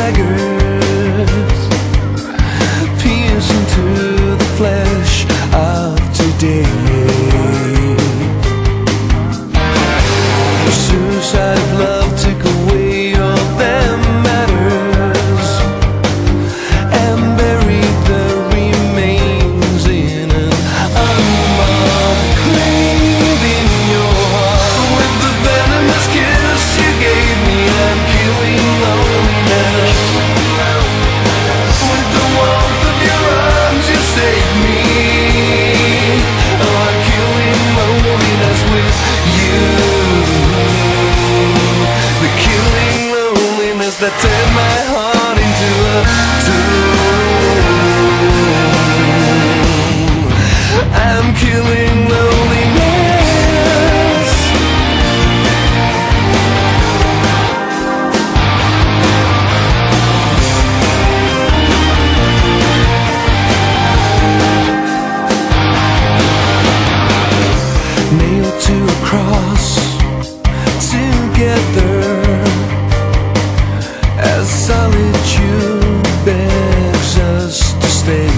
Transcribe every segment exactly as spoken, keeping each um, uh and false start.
daggers pierce into the flesh of today. The suicide of love took away all that matters and buried the remains in an unmarked grave in your heart. With the venomous kiss you gave me, I'm killing loneliness. With the warmth of your arms you saved me, oh, I'm killing loneliness with you. The killing loneliness that turned my heart into a tomb. I'm killing loneliness. Nailed to a cross together as solitude begs us to stay.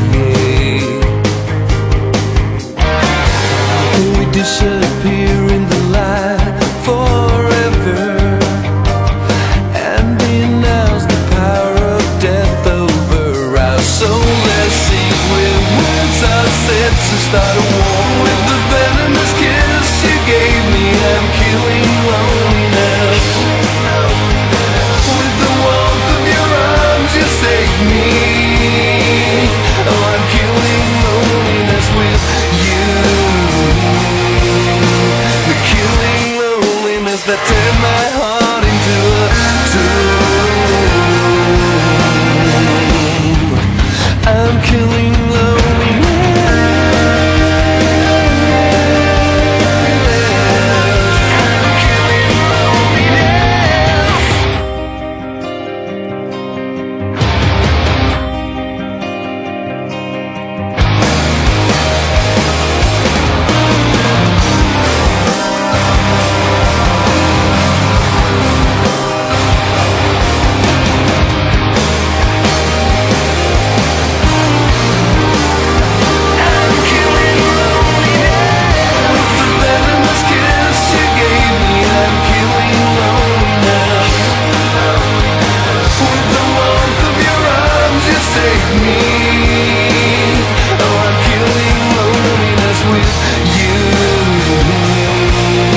We disappear in the light forever and denounce the power of death over our soul. Let's sing with words are said to start a war. With the venomous kiss you gave me, I'm killing loneliness. With the warmth of your arms you saved me, oh, I'm killing loneliness with you. The killing loneliness that turned my heart into a tomb. I'm killing loneliness.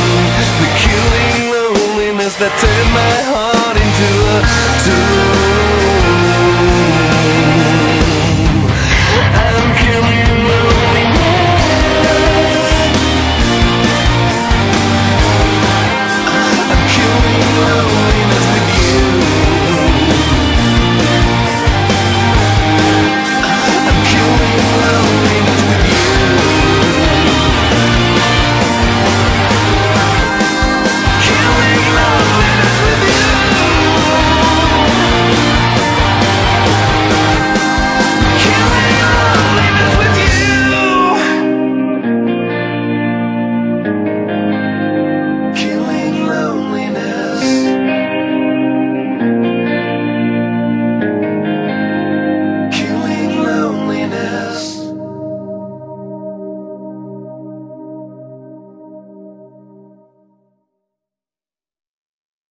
That turned my heart into a tomb.